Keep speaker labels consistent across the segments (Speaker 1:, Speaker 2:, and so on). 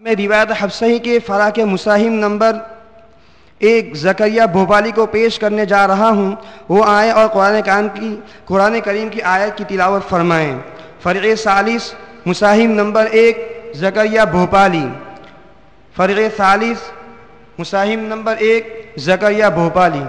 Speaker 1: मैं रिवायत हफ्सही के फ़रा के मुसाहिम नंबर 1 ज़करिया भोपाली को पेश करने जा रहा हूँ। वो आए और कुरान करीम की आयत की तिलावत फरमाएँ। फ़र्क़ सालिस मुसाहिम नंबर 1 ज़करिया भोपाली। फ़र्क़ सालिस मुसाहिम नंबर 1 ज़करिया भोपाली।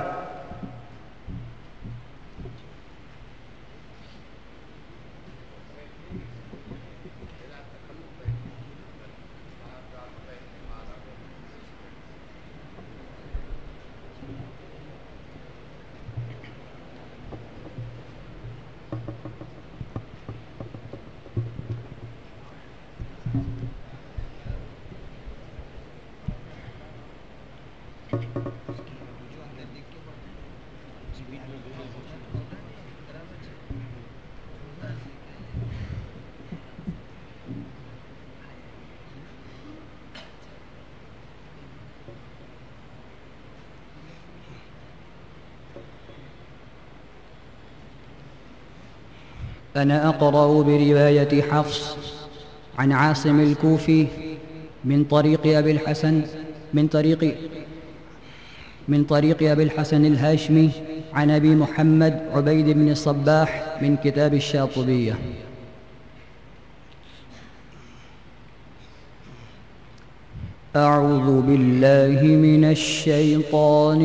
Speaker 2: أنا أقرأ برواية حفص عن عاصم الكوفي من طريق أبي الحسن الهاشمي عن أبي محمد عبيد بن الصباح من كتاب الشاطبية. أعوذ بالله من الشيطان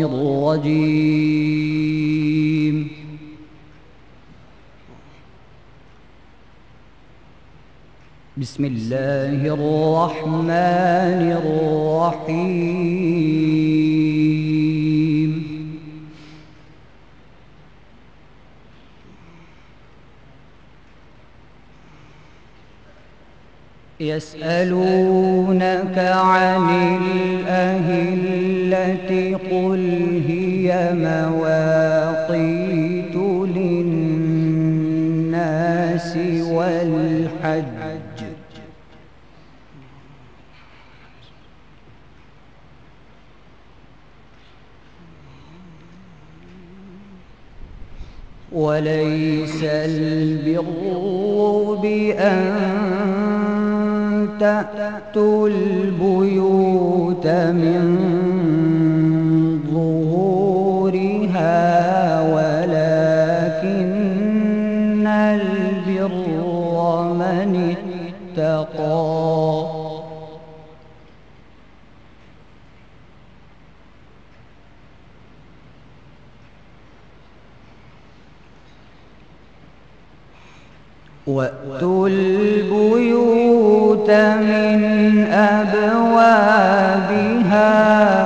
Speaker 2: الرجيم. بسم الله الرحمن الرحيم. يسألونك عن الأهلة قل هي مواقيت للناس والحج وليس البر بأن تأتوا البيوت من ظهورها ولكن البر من اتقى وأتوا البيوت من أبوابها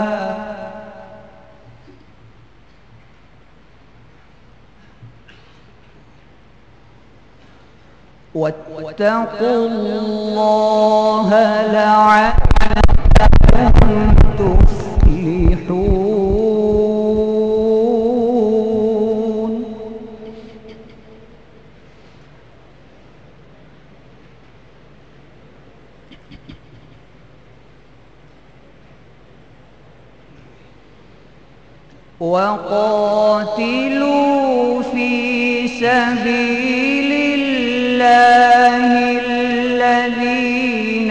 Speaker 2: واتقوا الله لعلكم تفلحون. وقاتلوا في سبيل الله الذين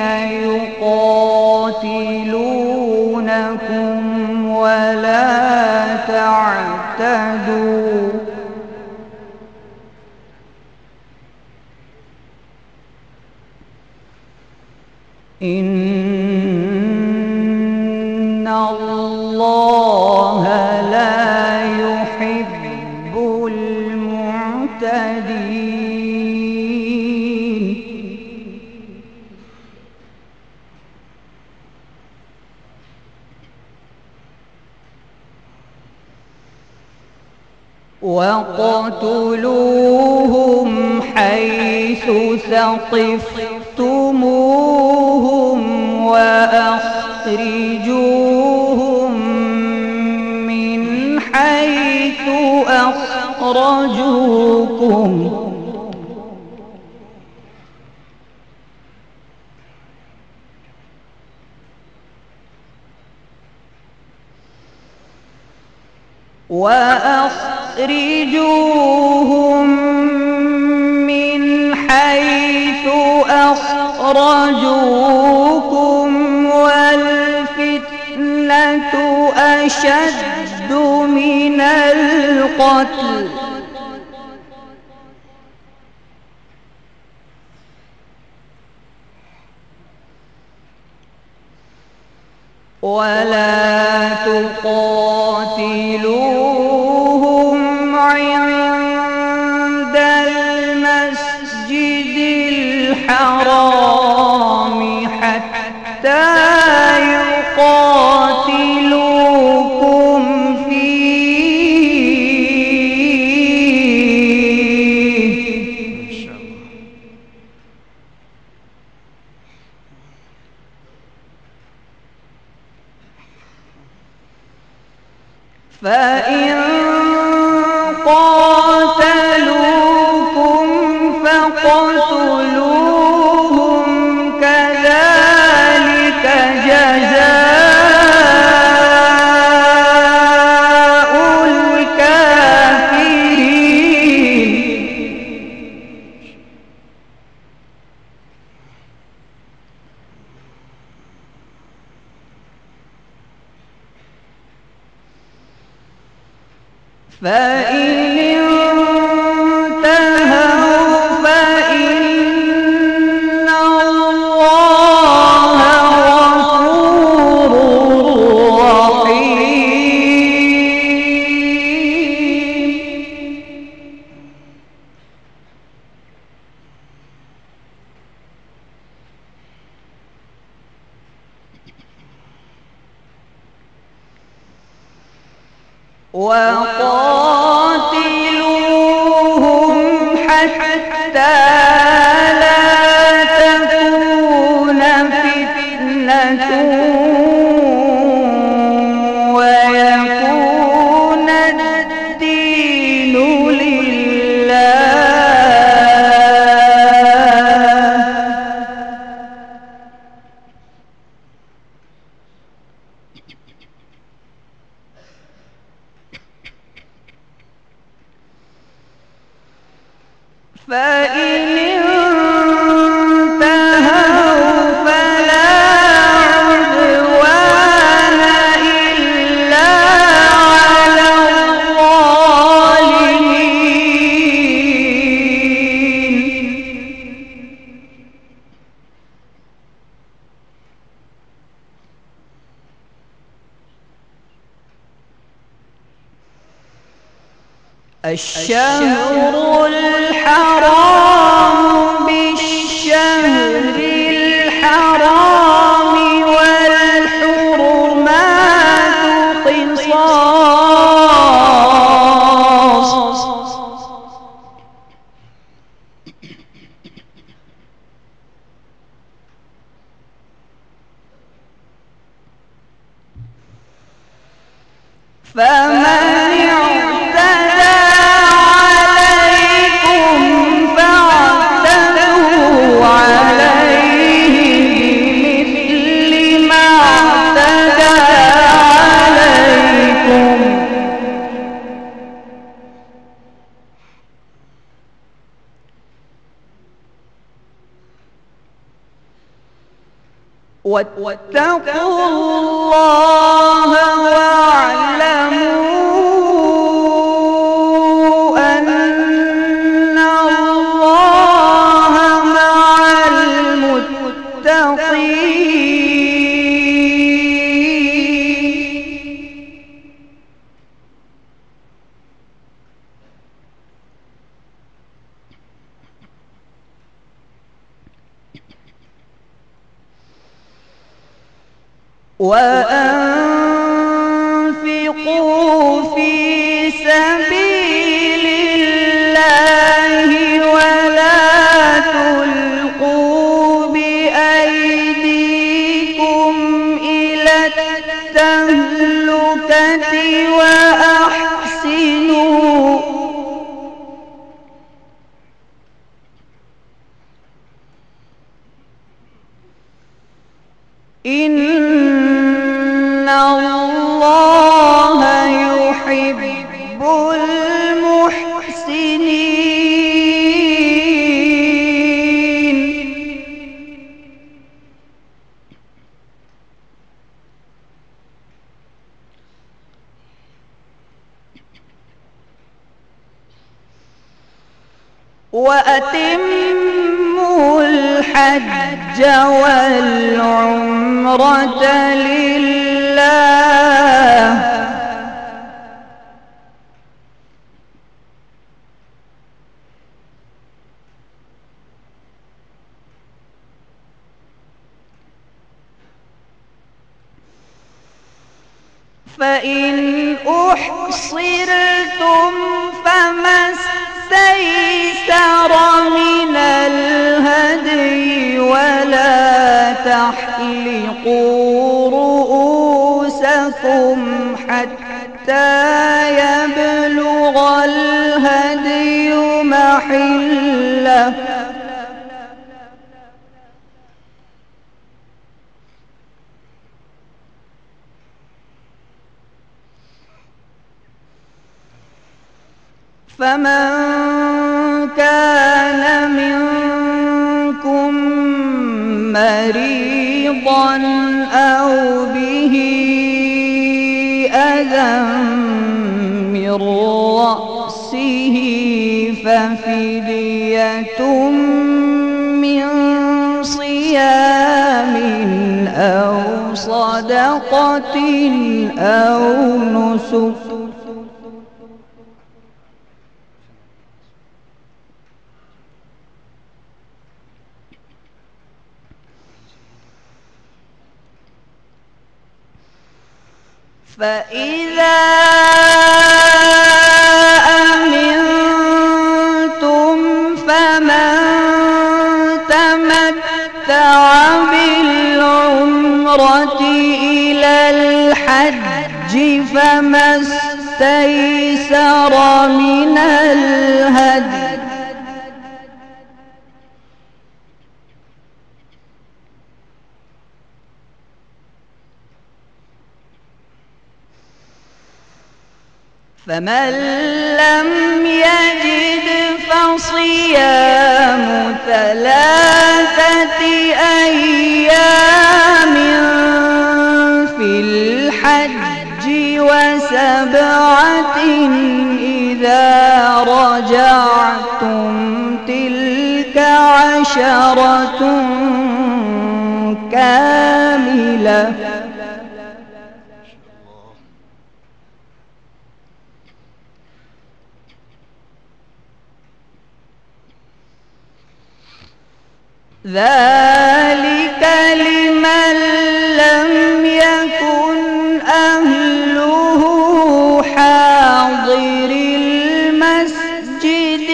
Speaker 2: يقاتلونكم ولا تعتدوا إن الله لا يحب المعتدين. وقتلوهم حيث ثقفتموهم وأخرجوهم من حيث أخرجوكم أخرجوكم
Speaker 3: أشد من القتل ولا تقاتلوهم عند المسجد الحرام حتى يقاتلوكم فيه فإن قاتلوكم فاقتلوهم كذلك جزاء الكافرين فإن انتهوا فإن الله غفور رحيم وقاتلوهم حتى لا تكون فتنة ويكون الدين لله فإن انتهوا فلا عدوان إلا على الظالمين الشهر الحرام بالشهر الحرام والحرمات قصاص فمن اعتدى عليكم فاعتدوا عليه بمثل ما اعتدى عليكم واتقوا الله واعلموا أن الله مع المتقين وأنفقوا في سبيل الله ولا تلقوا بأيديكم إلى التهلكة وأحسنوا إن الله يحب المحسنين وأتموا الحج والعمرة لله فإن أحصرتم فما استيسر من الهدي ولا تحلقوا رؤوسكم حتى يبلغ الهدي محله فمن كان منكم مريضا أو به أذى من رأسه ففدية من صيام أو صدقة أو نسك فإذا أمنتم فمن تمتع بالعمرة إلى الحج فما استيسر من الهدي فمن لم يجد فصيام 3 أيام في الحج و7 إذا رجعتم تلك 10 كاملة ذلك لمن لم يكن أهله حاضر المسجد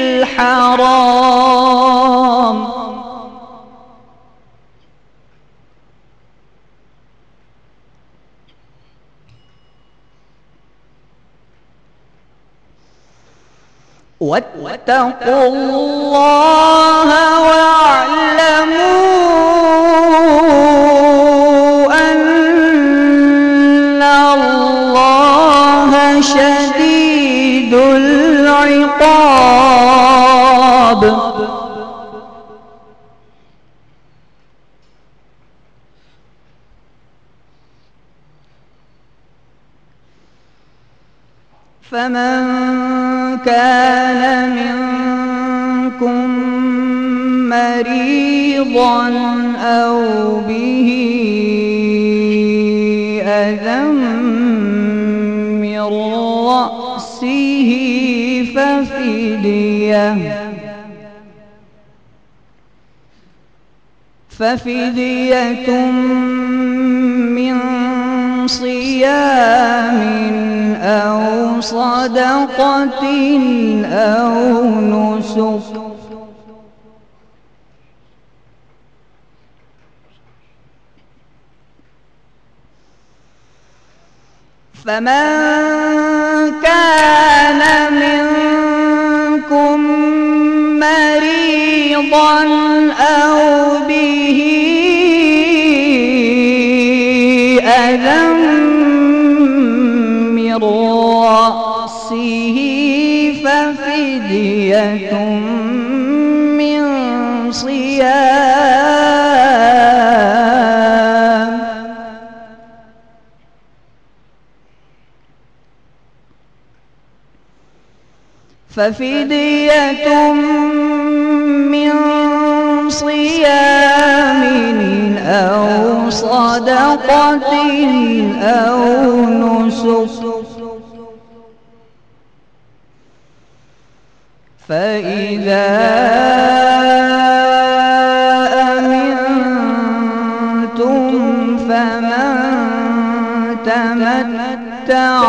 Speaker 3: الحرام واتقوا الله واعلموا أن الله شديد العقاب فمن كان منكم مريضا أو به أذى من رأسه ففدية من صيام أو صدقة أو نسك فمن كان منكم مريضا أو به أذى من رأسه ففدية من صيام ففدية من صيام أو صدقة أو نسك فإذا أمنتم فمن تمتع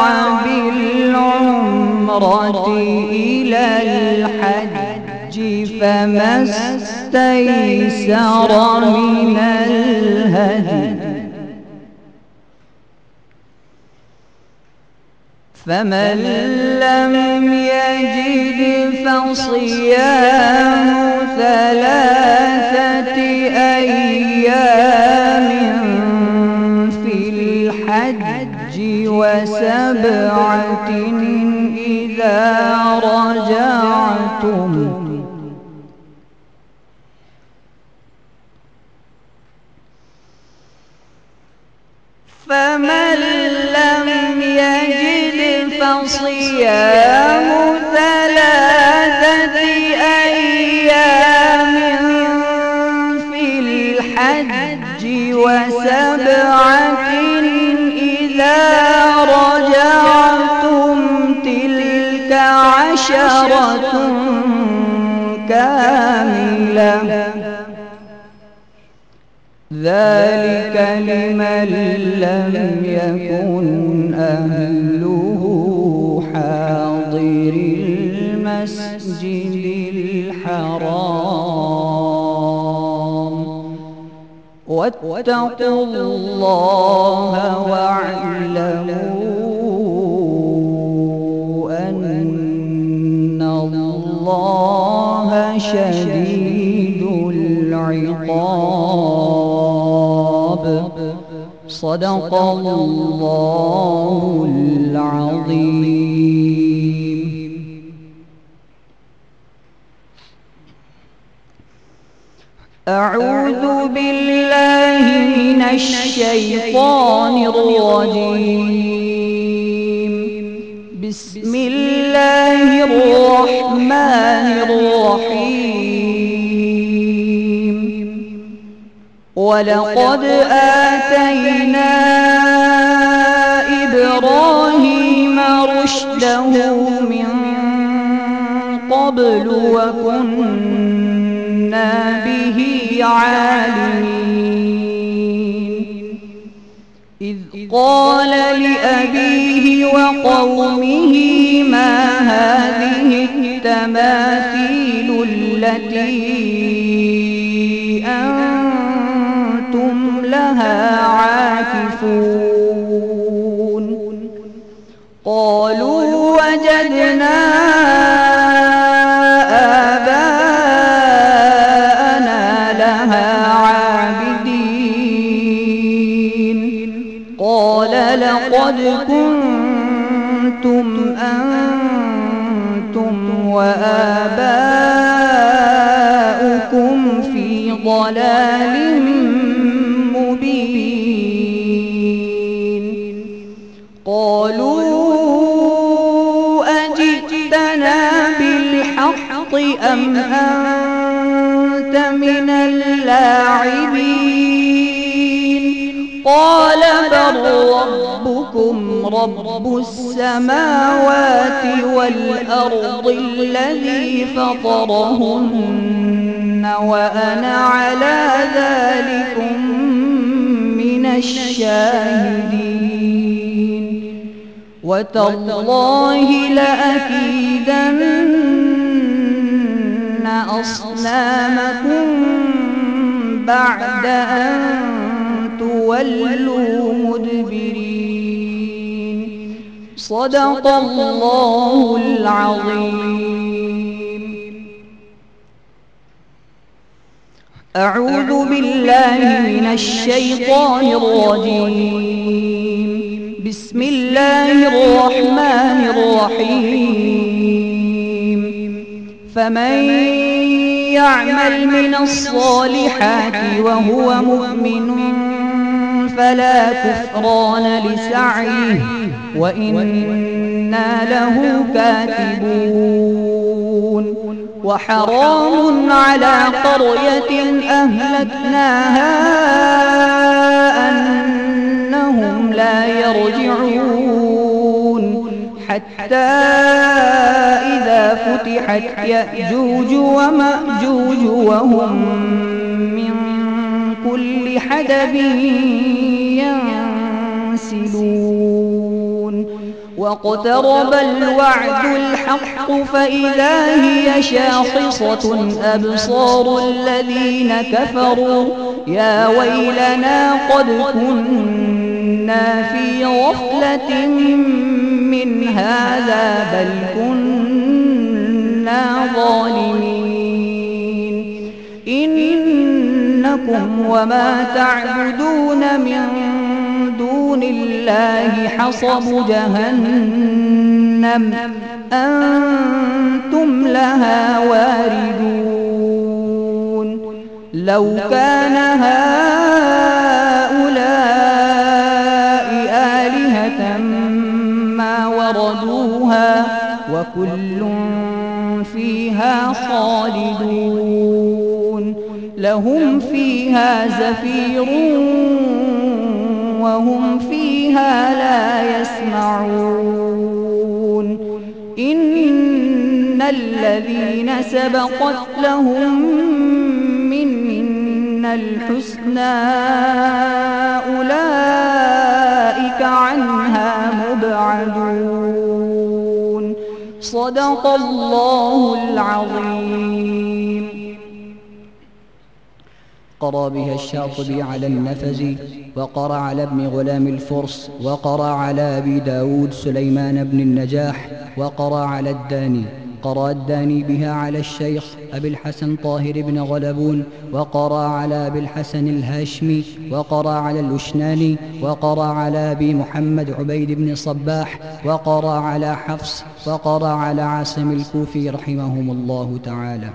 Speaker 3: بالعمرة إلى الحج فما استيسر من الهدي فمن لم يجد فصيام 3 أيام في الحج و7 إذا رجعتم فمن لم يجد فصيام 3 أيام في الحج و7 إذا رجعتم تلك 10 كاملة ذلك لمن لم يكن أهله حاضر المسجد الحرام واتقوا الله واعلموا أن الله شديد العقاب صدق الله العظيم. أعوذ بالله من الشيطان الرجيم. بسم الله الرحمن الرحيم. ولقد آتينا إبراهيم رشده من قبل وكنا به عالمين. إذ قال لأبيه وقومه ما هذه التماثيل التي أنتم لها عاكفون. قالوا وجدنا آباءنا لها عابدين. قال لقد كنتم أنتم وآباؤكم في ضلال مبين. قالوا أجئتنا بالحق أم أنت من اللاعبين؟ قال بل ربكم رب السماوات والأرض الذي فطرهن وأنا على ذلكم من الشاهدين. وتالله لأكيدن أصنامكم بعد أن تولوا مدبرين. صدق الله العظيم. أعوذ بالله من الشيطان الرجيم. بسم الله الرحمن الرحيم. فمن يعمل من الصالحات وهو مؤمن فلا كفران لسعيه وإنا له كاتبون. وحرام على قرية أهلكناها أنهم لا يرجعون حتى إذا فتحت يأجوج ومأجوج وهم من كل حدب ينسلون واقترب الوعد الحق فإذا هي شاخصة أبصار الذين كفروا يا ويلنا قد كنا في غفلة من هذا بل كنا ظالمين إنكم وما تعبدون من دون الله حصب جهنم أنتم لها واردون لو كان هؤلاء آلهة ما وردوها وكل فيها خالدون لهم فيها زفير وهم فيها لا يسمعون إن الذين سبقت لهم منا الحسنى أولئك عنها مبعدون صدق الله العظيم.
Speaker 2: قرأ بها الشاطبي على النفزي وقرأ على ابن غلام الفرس وقرأ على أبي داود سليمان بن النجاح وقرأ على الداني. قرأ الداني بها على الشيخ أبي الحسن طاهر بن غلبون وقرأ على أبي الحسن الهاشمي وقرأ على الأشناني وقرأ على أبي محمد عبيد بن صباح وقرأ على حفص وقرأ على عاصم الكوفي رحمهم الله تعالى.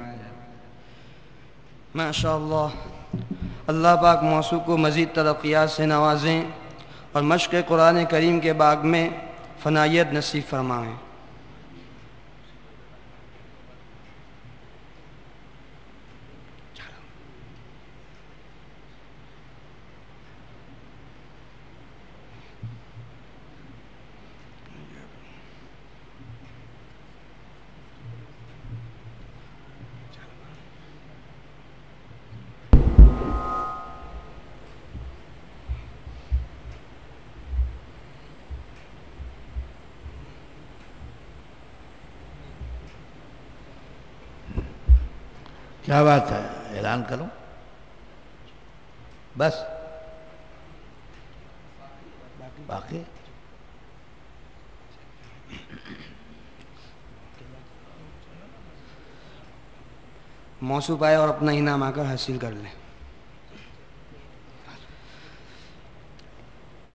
Speaker 1: माशा अल्लाह। अल्लाह पाक मौसू को मज़ीद तरक्यात से नवाजें और मश्क़ कुरान करीम के बाग में फ़नायत नसीब फरमाएँ।
Speaker 4: क्या बात है, ऐलान करूं? बस बाकी
Speaker 1: मौसू पाए और अपना इनाम आकर हासिल कर लें।